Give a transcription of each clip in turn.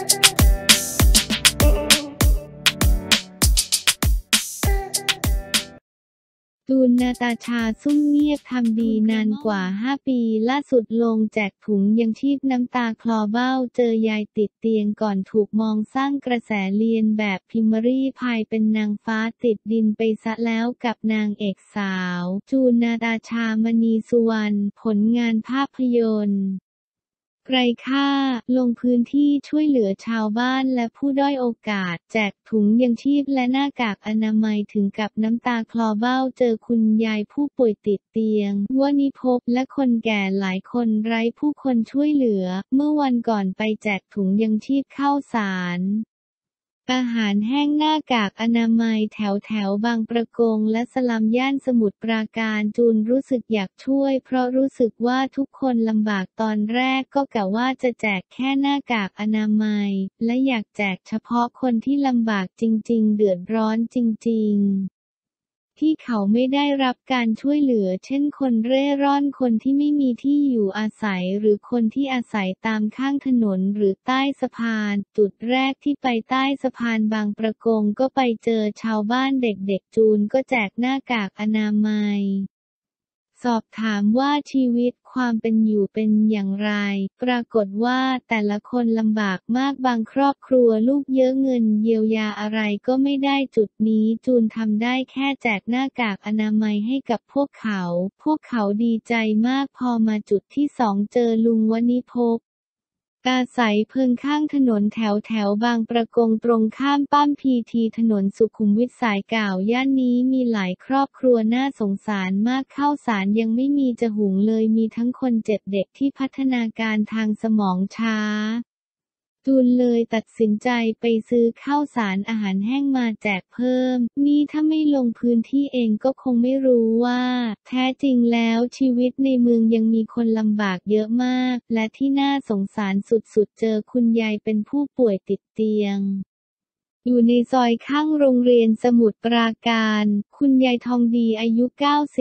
จูน นาตาชาซุ่มเงียบทำดีนานกว่า 5 ปีล่าสุดลงแจกถุงยังชีพน้ำตาคลอเบ้าเจอยายติดเตียงก่อนถูกมองสร้างกระแสเลียนแบบพิมพ์รี่พายเป็นนางฟ้าติดดินไปซะแล้วกับนางเอกสาวจูน นาตาชามณีสุวรรณผลงานภาพยนตร์ไกรค่าลงพื้นที่ช่วยเหลือชาวบ้านและผู้ด้อยโอกาสแจกถุงยังชีพและหน้ากากอนามัยถึงกับน้ำตาคลอเบ้าเจอคุณยายผู้ป่วยติดเตียงวณิภพและคนแก่หลายคนไร้ผู้คนช่วยเหลือเมื่อวันก่อนไปแจกถุงยังชีพข้าวสารอาหารแห้งหน้ากากอนามัยแถวบางประกงและสลัมย่านสมุทรปราการจูนรู้สึกอยากช่วยเพราะรู้สึกว่าทุกคนลำบากตอนแรกก็กะว่าจะแจกแค่หน้ากากอนามัยและอยากแจกเฉพาะคนที่ลำบากจริงๆเดือดร้อนจริงๆที่เขาไม่ได้รับการช่วยเหลือเช่นคนเร่ร่อนคนที่ไม่มีที่อยู่อาศัยหรือคนที่อาศัยตามข้างถนนหรือใต้สะพานจุดแรกที่ไปใต้สะพานบางประกงก็ไปเจอชาวบ้านเด็กๆจูนก็แจกหน้ากากอนามัยสอบถามว่าชีวิตความเป็นอยู่เป็นอย่างไรปรากฏว่าแต่ละคนลำบากมากบางครอบครัวลูกเยอะเงินเยียวยาอะไรก็ไม่ได้จุดนี้จูนทำได้แค่แจกหน้ากากอนามัยให้กับพวกเขาดีใจมากพอมาจุดที่2เจอลุงวณิภพอาศัยเพิงข้างถนนแถวบางประกงตรงข้ามปั๊มพีทีถนนสุขุมวิทสายเก่าย่านนี้มีหลายครอบครัวน่าสงสารมากข้าวสารยังไม่มีจะหุงเลยมีทั้งคนเจ็บเด็กที่พัฒนาการทางสมองช้าจูนเลยตัดสินใจไปซื้อข้าวสารอาหารแห้งมาแจกเพิ่มนี่ถ้าไม่ลงพื้นที่เองก็คงไม่รู้ว่าแท้จริงแล้วชีวิตในเมืองยังมีคนลำบากเยอะมากและที่น่าสงสารสุดๆเจอคุณยายเป็นผู้ป่วยติดเตียงอยู่ในซอยข้างโรงเรียนสมุทรปราการคุณยายทองดีอายุ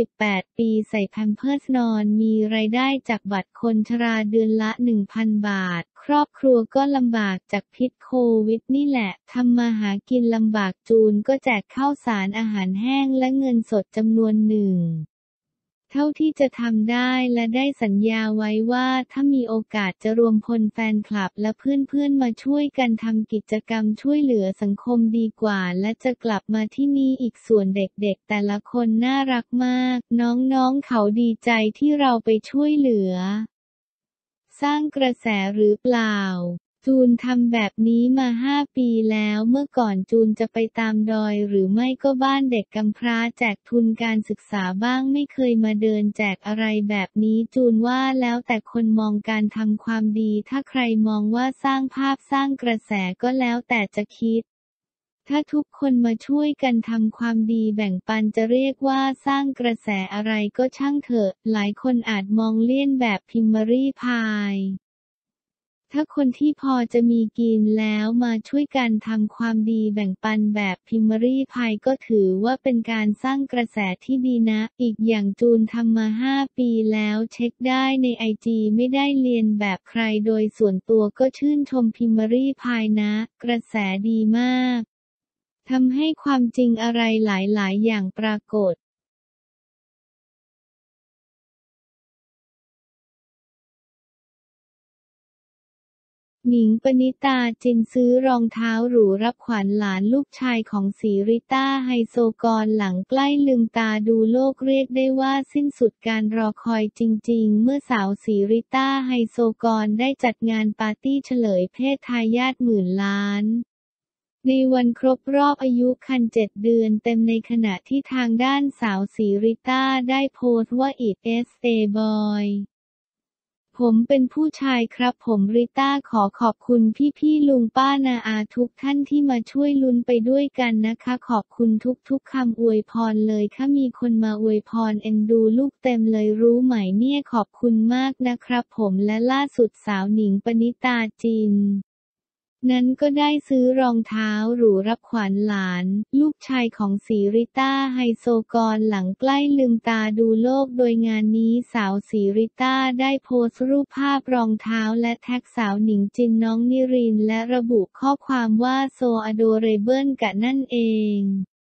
98ปีใส่แพมเพิร์สนอนมีรายได้จากบัตรคนชราเดือนละ 1,000 บาทครอบครัวก็ลำบากจากพิษโควิดนี่แหละทำมาหากินลำบากจูนก็แจกข้าวสารอาหารแห้งและเงินสดจำนวนหนึ่งเท่าที่จะทำได้และได้สัญญาไว้ว่าถ้ามีโอกาสจะรวมพลแฟนคลับและเพื่อนๆมาช่วยกันทำกิจกรรมช่วยเหลือสังคมดีกว่าและจะกลับมาที่นี่อีกส่วนเด็กๆแต่ละคนน่ารักมากน้องๆเขาดีใจที่เราไปช่วยเหลือสร้างกระแสหรือเปล่าจูนทำแบบนี้มา5 ปีแล้วเมื่อก่อนจูนจะไปตามดอยหรือไม่ก็บ้านเด็กกำพร้าแจกทุนการศึกษาบ้างไม่เคยมาเดินแจกอะไรแบบนี้จูนว่าแล้วแต่คนมองการทำความดีถ้าใครมองว่าสร้างภาพสร้างกระแสก็แล้วแต่จะคิดถ้าทุกคนมาช่วยกันทำความดีแบ่งปันจะเรียกว่าสร้างกระแสอะไรก็ช่างเถอะหลายคนอาจมองเลี่ยนแบบพิมพ์รี่พายถ้าคนที่พอจะมีกินแล้วมาช่วยกันทำความดีแบ่งปันแบบพิมพ์รี่พายก็ถือว่าเป็นการสร้างกระแสที่ดีนะอีกอย่างจูนทำมา5 ปีแล้วเช็คได้ในIGไม่ได้เลียนแบบใครโดยส่วนตัวก็ชื่นชมพิมพ์รี่พายนะกระแสดีมากทำให้ความจริงอะไรหลายๆอย่างปรากฏหนิง ปณิตาจินซื้อรองเท้าหรูรับขวัญหลานลูกชายของศรีริต้าไฮโซกรหลังใกล้ลืมตาดูโลกเรียกได้ว่าสิ้นสุดการรอคอยจริงๆเมื่อสาวศรีริต้าไฮโซกรได้จัดงานปาร์ตี้เฉลยเพศทายาทหมื่นล้านในวันครบรอบอายุครรภ์7 เดือนเต็มในขณะที่ทางด้านสาวศรีริต้าได้โพสต์ว่า It's a boyผมเป็นผู้ชายครับผมริต้าขอขอบคุณพี่ๆลุงป้านาอาทุกท่านที่มาช่วยลุ้นไปด้วยกันนะคะขอบคุณทุกๆคำอวยพรเลยค่ะมีคนมาอวยพรเอ็นดูลูกเต็มเลยรู้ไหมเนี่ยขอบคุณมากนะครับผมและล่าสุดสาวหนิง ปณิตาจินนั้นก็ได้ซื้อรองเท้าหรูรับขวัญหลานลูกชายของศรีริต้าไฮโซกรหลังใกล้ลืมตาดูโลกโดยงานนี้สาวศรีริต้าได้โพสต์รูปภาพรองเท้าและแท็กสาวหนิงจินน้องนิรินทร์และระบุข้อความว่าโซอโดเรเบิลกะนั่นเอง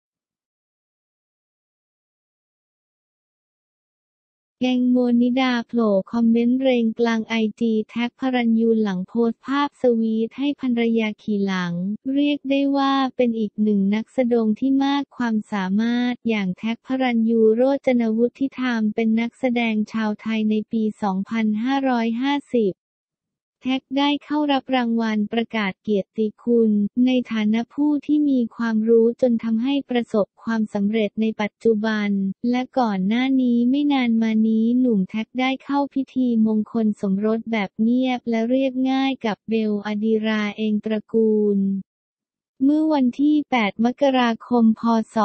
แกงโมนิดาโผล่คอมเมนต์เรงกลางไอจีแท็กพรัญญูหลังโพสต์ภาพสวีทให้ภรรยาขี่หลังเรียกได้ว่าเป็นอีกหนึ่งนักแสดงที่มากความสามารถอย่างแท็กพรัญญูโรจนวุฒิธรรมเป็นนักแสดงชาวไทยในปี 2550แท็กได้เข้ารับรางวัลประกาศเกียรติคุณในฐานะผู้ที่มีความรู้จนทำให้ประสบความสำเร็จในปัจจุบันและก่อนหน้านี้ไม่นานมานี้หนุ่มแท็กได้เข้าพิธีมงคลสมรสแบบเงียบและเรียบง่ายกับเบลอดิราเองตระกูลเมื่อวันที่ 8 มกราคม พ.ศ.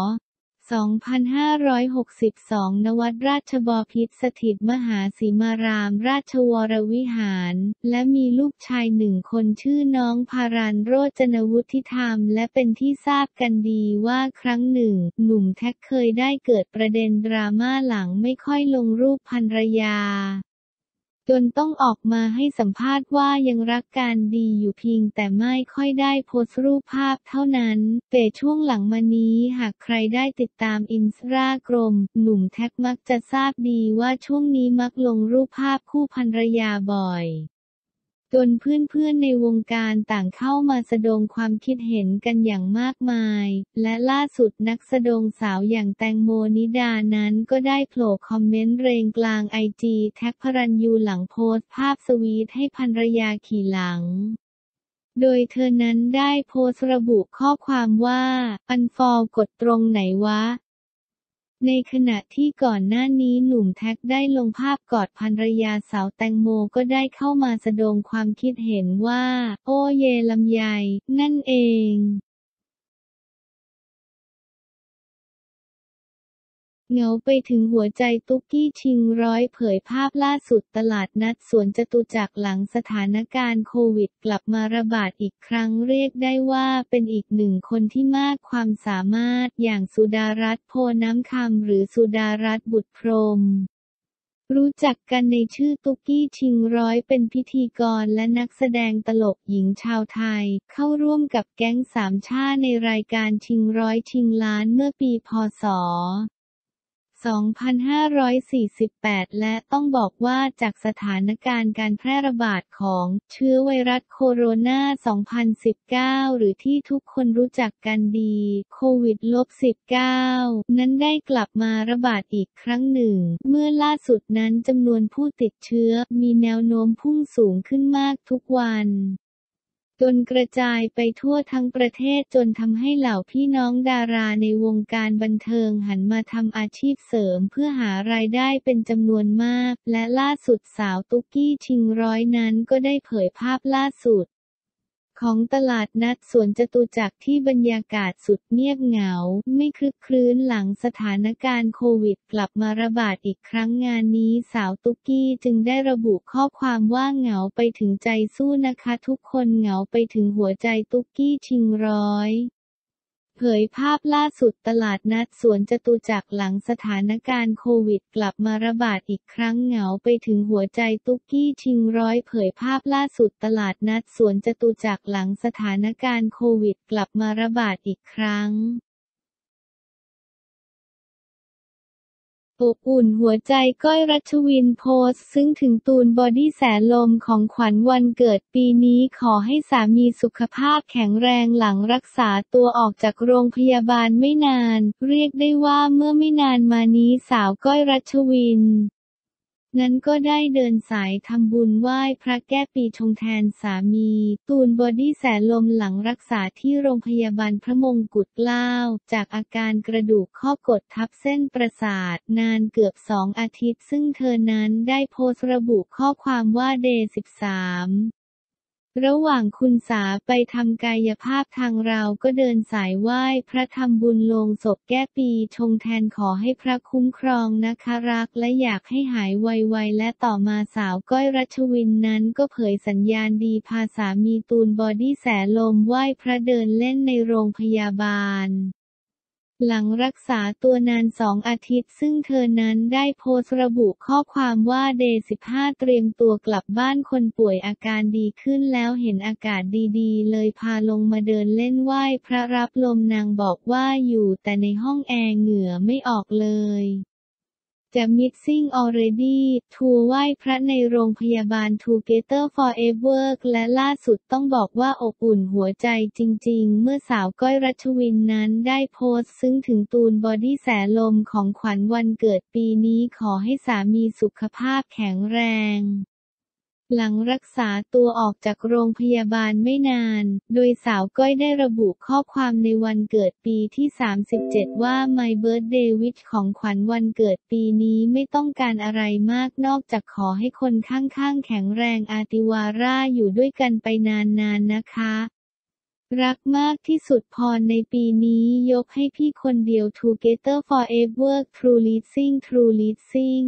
2562 ณ วัดราชบพิตรสถิตมหาสีมารามราชวรวิหารและมีลูกชาย1 คนชื่อน้องพารัญโรจนวุฒิธรรมและเป็นที่ทราบกันดีว่าครั้งหนึ่งหนุ่มแท็กเคยได้เกิดประเด็นดราม่าหลังไม่ค่อยลงรูปภรรยาจนต้องออกมาให้สัมภาษณ์ว่ายังรักกันดีอยู่เพียงแต่ไม่ค่อยได้โพสต์รูปภาพเท่านั้นแต่ช่วงหลังมานี้หากใครได้ติดตามอินสตาแกรมหนุ่มแท็กมักจะทราบดีว่าช่วงนี้มักลงรูปภาพคู่ภรรยาบ่อยจนเพื่อนๆในวงการต่างเข้ามาแสดงความคิดเห็นกันอย่างมากมายและล่าสุดนักแสดงสาวอย่างแตงโมนิดานั้นก็ได้โผล่คอมเมนต์เรงกลางไอจีแท็กพรัญญูหลังโพสต์ภาพสวีทให้ภรรยาขี่หลังโดยเธอนั้นได้โพสต์ระบุข้อความว่าอันฟอลกดตรงไหนวะในขณะที่ก่อนหน้านี้หนุ่มแท็กได้ลงภาพกอดภรรยาสาวแตงโมก็ได้เข้ามาแสดงความคิดเห็นว่าโอ้เยลำไยนั่นเองเหงาไปถึงหัวใจตุ๊กกี้ชิงร้อยเผยภาพล่าสุดตลาดนัดสวนจตุจักรหลังสถานการณ์โควิดกลับมาระบาดอีกครั้งเรียกได้ว่าเป็นอีกหนึ่งคนที่มากความสามารถอย่างสุดารัตน์โพน้ำคำหรือสุดารัตน์บุตรพรหมรู้จักกันในชื่อตุ๊กกี้ชิงร้อยเป็นพิธีกรและนักแสดงตลกหญิงชาวไทยเข้าร่วมกับแก๊งสามช่าในรายการชิงร้อยชิงล้านเมื่อปีพ.ศ. 2548 และต้องบอกว่าจากสถานการณ์การแพร่ระบาดของเชื้อไวรัสโคโรนา 2019 หรือที่ทุกคนรู้จักกันดีโควิด -19 นั้นได้กลับมาระบาดอีกครั้งหนึ่งเมื่อล่าสุดนั้นจำนวนผู้ติดเชื้อมีแนวโน้มพุ่งสูงขึ้นมากทุกวันจนกระจายไปทั่วทั้งประเทศจนทำให้เหล่าพี่น้องดาราในวงการบันเทิงหันมาทำอาชีพเสริมเพื่อหารายได้เป็นจำนวนมากและล่าสุดสาวตุ๊กกี้ชิงร้อยนั้นก็ได้เผยภาพล่าสุดของตลาดนัดสวนจตุจักรที่บรรยากาศสุดเงียบเหงาไม่คลึกครื้นหลังสถานการณ์โควิดกลับมาระบาดอีกครั้งงานนี้สาวตุ๊กกี้จึงได้ระบุข้อความว่าเหงาไปถึงใจสู้นะคะทุกคนเหงาไปถึงหัวใจตุ๊กกี้ชิงร้อยเผยภาพล่าสุดตลาดนัดสวนจตุจักรหลังสถานการณ์โควิดกลับมาระบาดอีกครั้งเหงาไปถึงหัวใจตุ๊กกี้ชิงร้อยเผยภาพล่าสุดตลาดนัดสวนจตุจักรหลังสถานการณ์โควิดกลับมาระบาดอีกครั้งอบอุ่นหัวใจก้อยรัชวินโพสต์ซึ้งถึงตูนบอดี้แสนลมของขวัญวันเกิดปีนี้ขอให้สามีสุขภาพแข็งแรงหลังรักษาตัวออกจากโรงพยาบาลไม่นานเรียกได้ว่าเมื่อไม่นานมานี้สาวก้อยรัชวินนั้นก็ได้เดินสายทำบุญไหว้พระแก้ปีชงแทนสามีตูนบอดี้แสนลมหลังรักษาที่โรงพยาบาลพระมงกุฎเกล้าจากอาการกระดูกข้อกดทับเส้นประสาทนานเกือบ2 อาทิตย์ซึ่งเธอนั้นได้โพสต์ระบุข้อความว่าเดย์13 ระหว่างคุณสาไปทำกายภาพทางเราก็เดินสายไหว้พระทำบุญโลงศพแก้ปีชงแทนขอให้พระคุ้มครองนะคะรักและอยากให้หายไวๆและต่อมาสาวก้อยรัชวินนั้นก็เผยสัญญาณดีพาสามีตูนบอดี้แสลมไหว้พระเดินเล่นในโรงพยาบาลหลังรักษาตัวนาน2 อาทิตย์ซึ่งเธอนั้นได้โพสต์ระบุข้อความว่าเดย์15เตรียมตัวกลับบ้านคนป่วยอาการดีขึ้นแล้วเห็นอากาศดีๆเลยพาลงมาเดินเล่นไหว้พระรับลมนางบอกว่าอยู่แต่ในห้องแอร์เหงื่อไม่ออกเลยจะ Missing Already ทัวร์ไหว้พระในโรงพยาบาล Together Forever และล่าสุดต้องบอกว่าอบอุ่นหัวใจจริงๆเมื่อสาวก้อยรัชวินนั้นได้โพสต์ซึ้งถึงตูนบอดี้แสลมของขวัญวันเกิดปีนี้ขอให้สามีสุขภาพแข็งแรงหลังรักษาตัวออกจากโรงพยาบาลไม่นานโดยสาวก้อยได้ระบุข้อความในวันเกิดปีที่37ว่า My Birthday Wish ของขวัญวันเกิดปีนี้ไม่ต้องการอะไรมากนอกจากขอให้คนข้างๆแข็งแรงอาติวาร่าอยู่ด้วยกันไปนานๆนะคะรักมากที่สุดพรในปีนี้ยกให้พี่คนเดียว Together Forever True Leasing True Leasing